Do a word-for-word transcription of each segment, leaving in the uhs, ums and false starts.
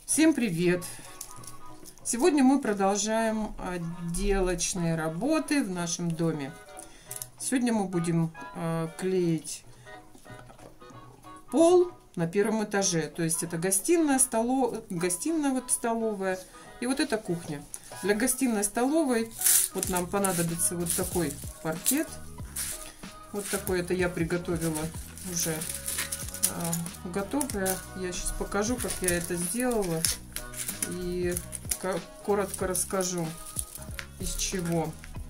Всем привет! Сегодня мы продолжаем отделочные работы в нашем доме. Сегодня мы будем э, клеить пол на первом этаже. То есть это гостиная, столовая, гостиная вот столовая и вот эта кухня. Для гостиной столовой вот нам понадобится вот такой паркет. Вот такой, это я приготовила уже э, готовое. Я сейчас покажу, как я это сделала. И коротко расскажу, из чего.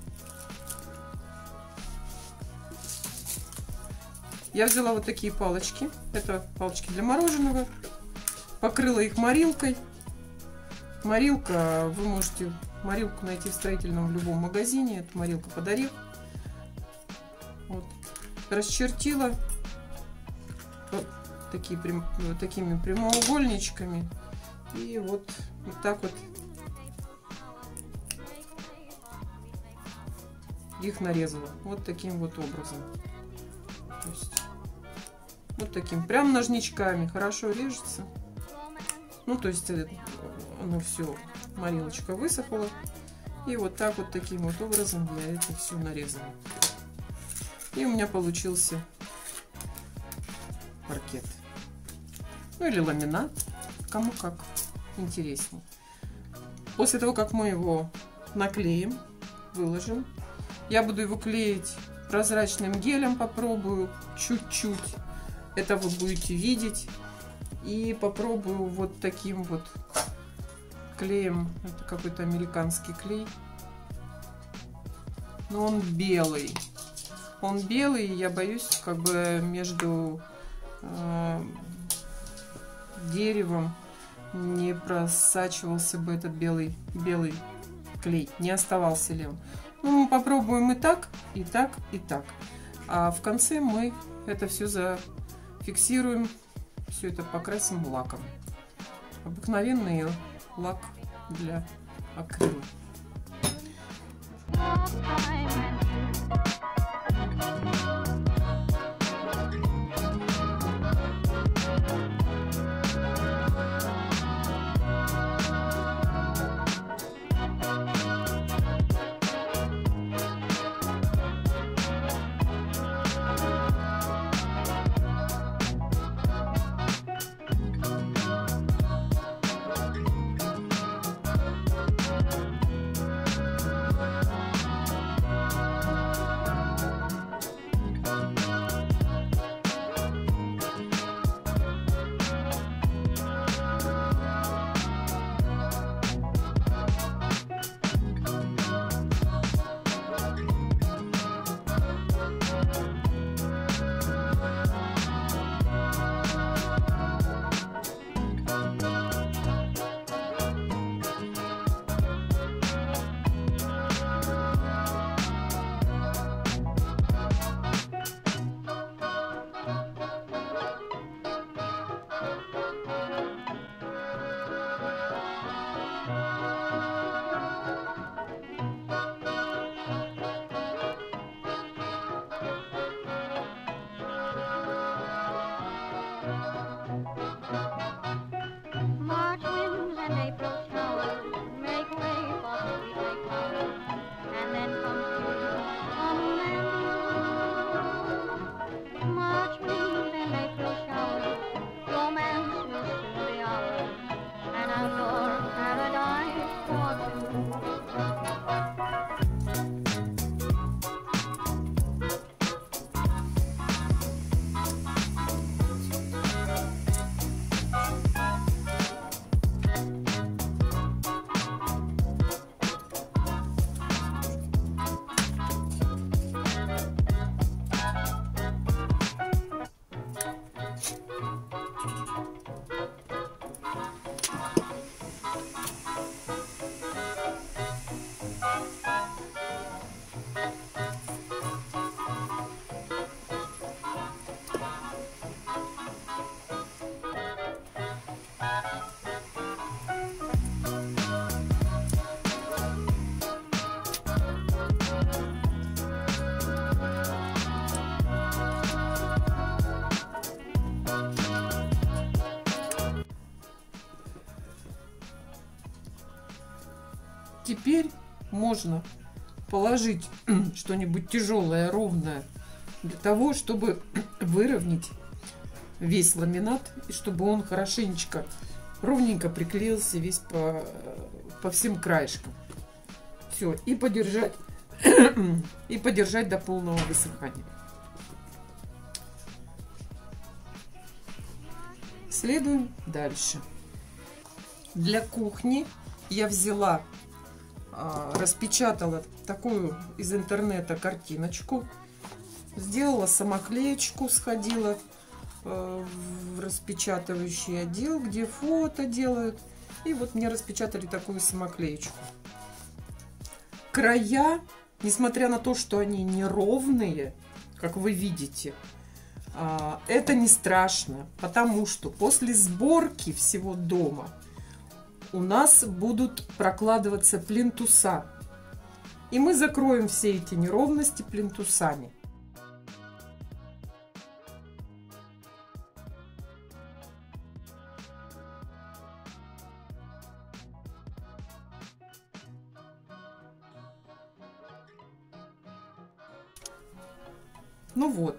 Я взяла вот такие палочки. Это палочки для мороженого. Покрыла их морилкой. Морилка, вы можете морилку найти в строительном в любом магазине. Это морилка под орех. Вот. Расчертила вот такие, вот такими прямоугольничками. И вот, вот так вот их нарезала. Вот таким вот образом. То есть, вот таким. Прям ножничками. Хорошо режется. Ну, то есть, оно все, морилочка высохла. И вот так вот, таким вот образом я это все нарезала. И у меня получился паркет. Ну, или ламинат. Кому как интереснее. После того, как мы его наклеим, выложим, я буду его клеить прозрачным гелем, попробую чуть-чуть. Это вы будете видеть. И попробую вот таким вот клеем. Это какой-то американский клей. Но он белый. Он белый, и я боюсь, как бы между э, деревом не просачивался бы этот белый, белый клей, не оставался ли он. Ну, мы попробуем и так, и так, и так. А в конце мы это все зафиксируем, все это покрасим лаком. Обыкновенный лак для акрила. теперь можно положить что-нибудь тяжелое, ровное, для того, чтобы выровнять весь ламинат, и чтобы он хорошенечко, ровненько приклеился весь по, по всем краешкам. Все, и подержать, и подержать до полного высыхания. Следуем дальше. Для кухни я взяла, распечатала такую из интернета картиночку, сделала самоклеечку, сходила в распечатывающий отдел, где фото делают, и вот мне распечатали такую самоклеечку. Края, несмотря на то, что они неровные, как вы видите, это не страшно, потому что после сборки всего дома у нас будут прокладываться плинтуса. И мы закроем все эти неровности плинтусами. Ну вот,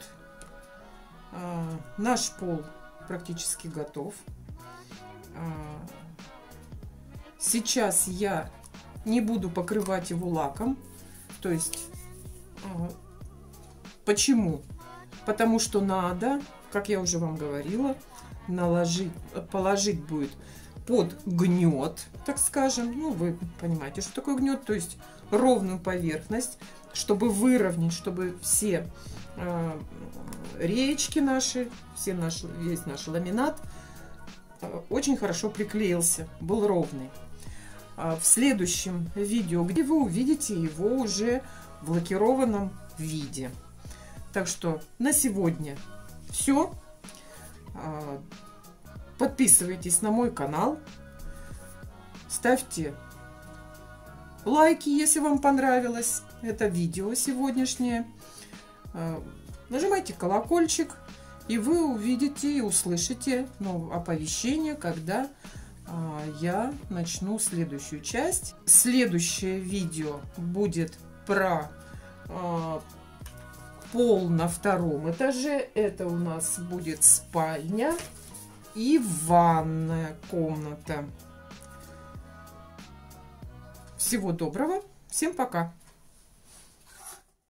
наш пол практически готов. Сейчас я не буду покрывать его лаком. То есть, почему? Потому что надо, как я уже вам говорила, наложить, положить будет под гнет, так скажем. Ну, вы понимаете, что такое гнет. То есть ровную поверхность, чтобы выровнять, чтобы все э, реечки наши, все наши, весь наш ламинат э, очень хорошо приклеился, был ровный. В следующем видео, где вы увидите его уже в лакированном виде. Так что на сегодня все. Подписывайтесь на мой канал. Ставьте лайки, если вам понравилось это видео сегодняшнее. Нажимайте колокольчик, и вы увидите и услышите ну, оповещение, когда я начну следующую часть. Следующее видео будет про э, пол на втором этаже. Это у нас будет спальня и ванная комната. Всего доброго. Всем пока.